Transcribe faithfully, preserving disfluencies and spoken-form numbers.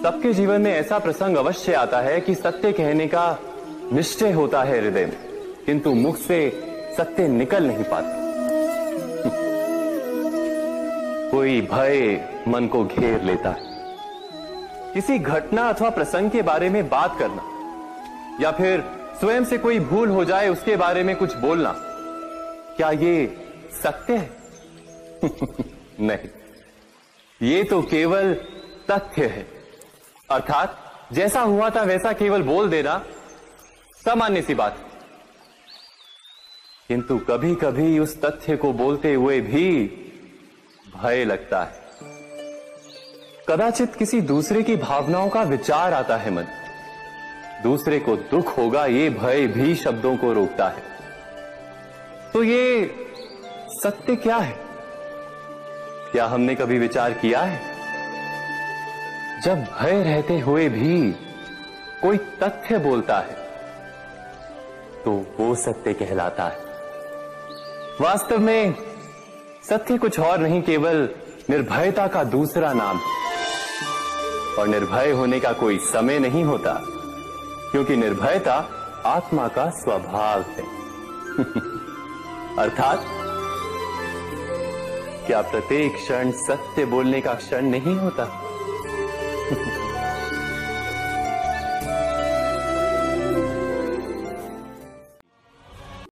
सबके जीवन में ऐसा प्रसंग अवश्य आता है कि सत्य कहने का निश्चय होता है हृदय में, किंतु मुख से सत्य निकल नहीं पाता। कोई भय मन को घेर लेता है। किसी घटना अथवा प्रसंग के बारे में बात करना या फिर स्वयं से कोई भूल हो जाए उसके बारे में कुछ बोलना, क्या ये सत्य है? नहीं, ये तो केवल तथ्य है। अर्थात जैसा हुआ था वैसा केवल बोल देना सामान्य सी बात है। किंतु कभी कभी उस तथ्य को बोलते हुए भी भय लगता है। कदाचित किसी दूसरे की भावनाओं का विचार आता है मन, दूसरे को दुख होगा ये भय भी शब्दों को रोकता है। तो ये सत्य क्या है? क्या हमने कभी विचार किया है? जब भय रहते हुए भी कोई तथ्य बोलता है तो वो सत्य कहलाता है। वास्तव में सत्य कुछ और नहीं, केवल निर्भयता का दूसरा नाम है। और निर्भय होने का कोई समय नहीं होता, क्योंकि निर्भयता आत्मा का स्वभाव है। अर्थात क्या प्रत्येक क्षण सत्य बोलने का क्षण नहीं होता?